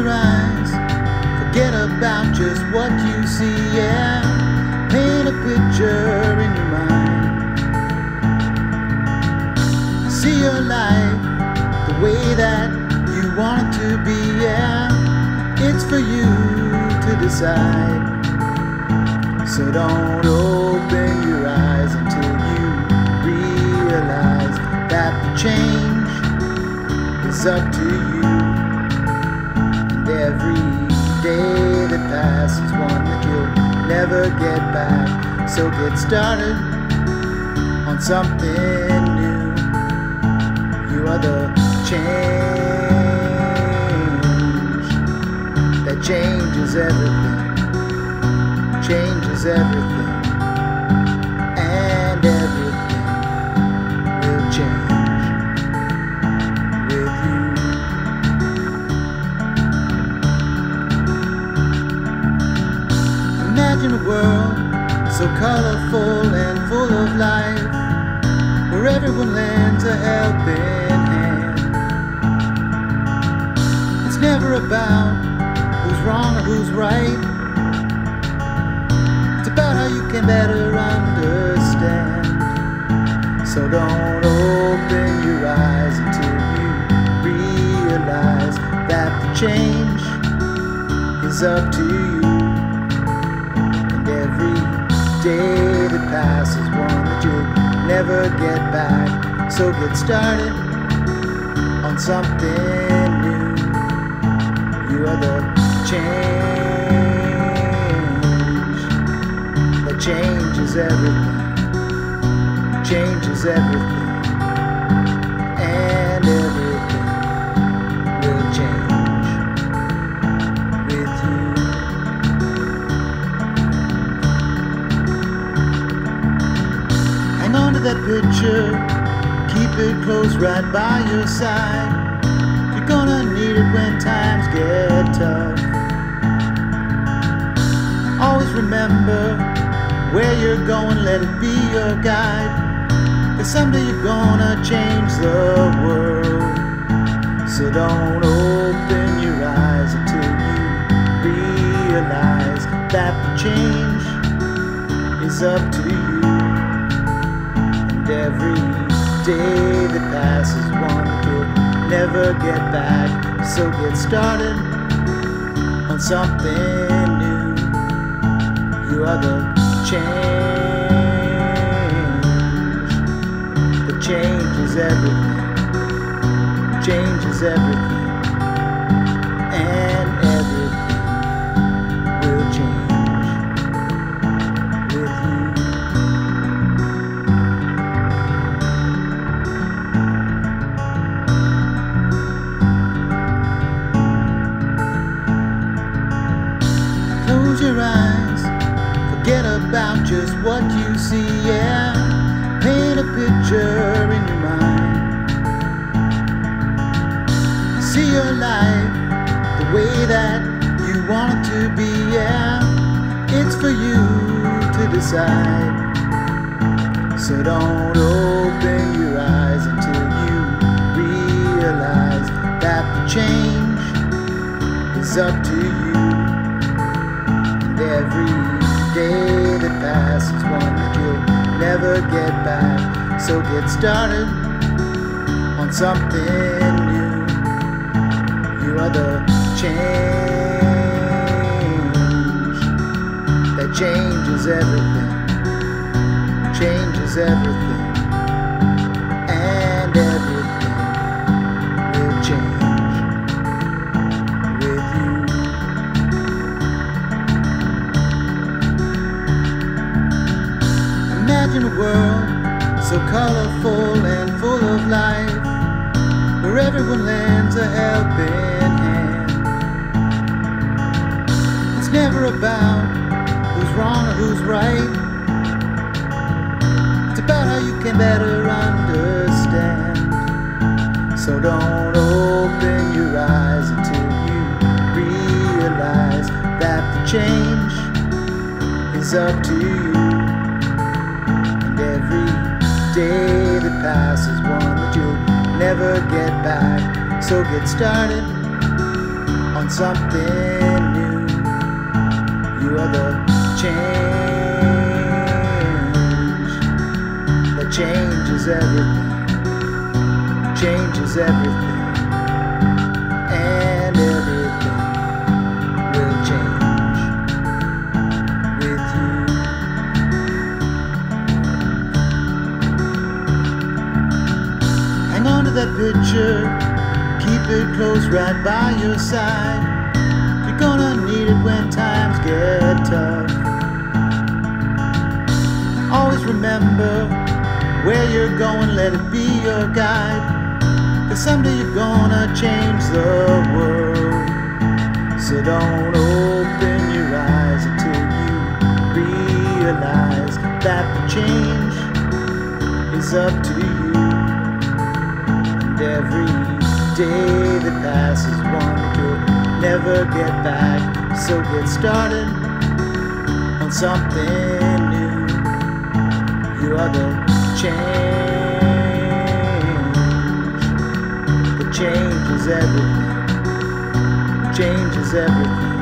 your eyes, forget about just what you see, yeah. Paint a picture in your mind. See your life the way that you want it to be, yeah. It's for you to decide. So don't open your eyes until you realize that the change is up to you. And every day that passes, one that you'll never get back. So get started on something new. You are the change that changes everything. Changes everything, and everything will change with you. Imagine a world so colorful and full of life, where everyone lends a helping hand. It's never about who's wrong or who's right. About how you can better understand. So don't open your eyes until you realize that the change is up to you. And every day that passes, one that you'll never get back. So get started on something new. You are the change. Changes everything, changes everything, and everything will change with you. Hang on to that picture, keep it close right by your side. You're gonna need it when times get tough. Always remember where you're going, let it be your guide. 'Cause someday you're gonna change the world. So don't open your eyes until you realize that the change is up to you. And every day that passes, one that you'll never get back. So get started on something new. You are the change that changes everything, changes everything, and everything will change with you. Close your eyes, forget about just what you see, yeah. Paint a picture in your mind. See your life the way that you want it to be, yeah. It's for you to decide. So don't open your eyes until you realize that the change is up to you. And every day that passes, one that you'll never get back. So get started on something new. You are the change that changes everything, changes everything, and everything will change with you. Imagine a world so colorful and full of life, where everyone lends a helping hand. It's never about who's wrong or who's right. It's about how you can better understand. So don't open your eyes until you realize that the change is up to you. Every day that passes, one that you'll never get back. So get started on something new. You are the change that changes everything, changes everything, and everything will change with you. Hang on to that picture, keep it close right by your side. You're gonna need it when times get tough. Always remember where you're going, let it be your guide. 'Cause someday you're gonna change the world. So don't open your eyes until you realize that the change is up to you. And every day that passes, one you'll never get back. So get started on something new. You are the change that changes everything, changes everything.